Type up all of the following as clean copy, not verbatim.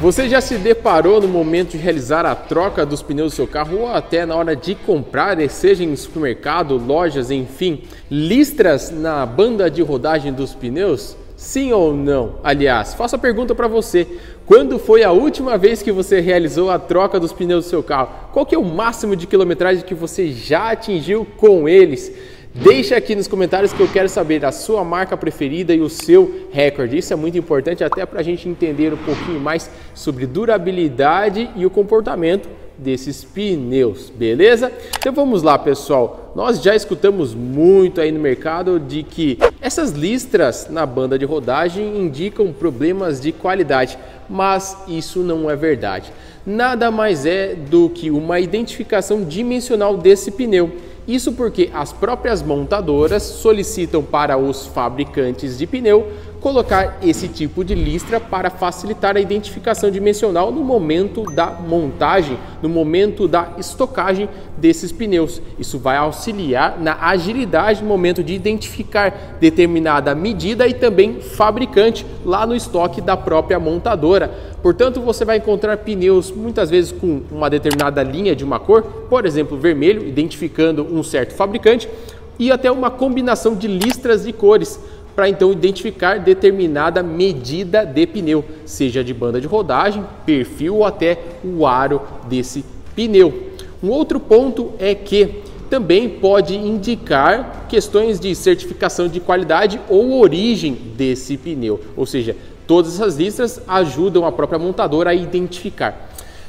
Você já se deparou no momento de realizar a troca dos pneus do seu carro ou até na hora de comprar, seja em supermercado, lojas, enfim, listras na banda de rodagem dos pneus? Sim ou não? Aliás, faço a pergunta para você. Quando foi a última vez que você realizou a troca dos pneus do seu carro? Qual que é o máximo de quilometragem que você já atingiu com eles? Deixa aqui nos comentários que eu quero saber a sua marca preferida e o seu recorde. Isso é muito importante até para a gente entender um pouquinho mais sobre durabilidade e o comportamento desses pneus, beleza? Então vamos lá, pessoal. Nós já escutamos muito aí no mercado de que essas listras na banda de rodagem indicam problemas de qualidade, mas isso não é verdade. Nada mais é do que uma identificação dimensional desse pneu. Isso porque as próprias montadoras solicitam para os fabricantes de pneu colocar esse tipo de listra para facilitar a identificação dimensional no momento da montagem, no momento da estocagem desses pneus. Isso vai auxiliar na agilidade no momento de identificar determinada medida e também fabricante lá no estoque da própria montadora. Portanto, você vai encontrar pneus muitas vezes com uma determinada linha de uma cor, por exemplo, vermelho, identificando um certo fabricante, e até uma combinação de listras de cores, para então identificar determinada medida de pneu, seja de banda de rodagem, perfil ou até o aro desse pneu. Um outro ponto é que também pode indicar questões de certificação de qualidade ou origem desse pneu, ou seja, todas essas listras ajudam a própria montadora a identificar.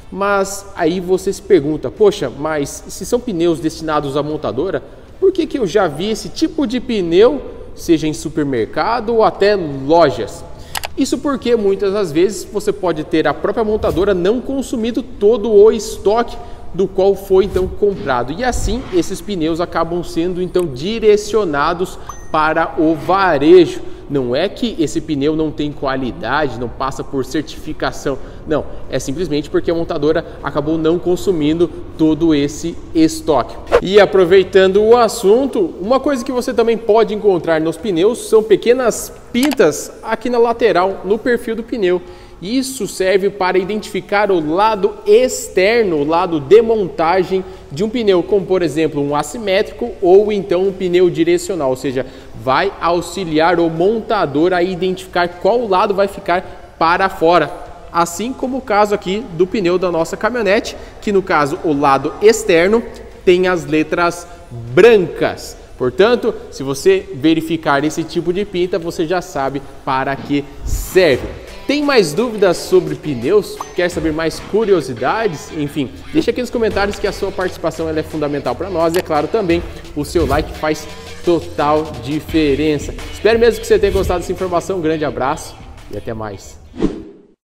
Mas aí você se pergunta, poxa, mas se são pneus destinados à montadora, por que eu já vi esse tipo de pneu, seja em supermercado ou até lojas? Isso porque muitas das vezes você pode ter a própria montadora não consumido todo o estoque do qual foi então comprado, e assim esses pneus acabam sendo então direcionados para o varejo. Não é que esse pneu não tem qualidade, não passa por certificação, não, é simplesmente porque a montadora acabou não consumindo todo esse estoque. E aproveitando o assunto, uma coisa que você também pode encontrar nos pneus são pequenas pintas aqui na lateral, no perfil do pneu. Isso serve para identificar o lado externo, o lado de montagem de um pneu, como por exemplo um assimétrico ou então um pneu direcional, ou seja, vai auxiliar o montador a identificar qual lado vai ficar para fora. Assim como o caso aqui do pneu da nossa caminhonete, que no caso o lado externo tem as letras brancas. Portanto, se você verificar esse tipo de pinta, você já sabe para que serve. Tem mais dúvidas sobre pneus? Quer saber mais curiosidades? Enfim, deixa aqui nos comentários que a sua participação ela é fundamental para nós e, é claro, também o seu like faz total diferença. Espero mesmo que você tenha gostado dessa informação. Um grande abraço e até mais.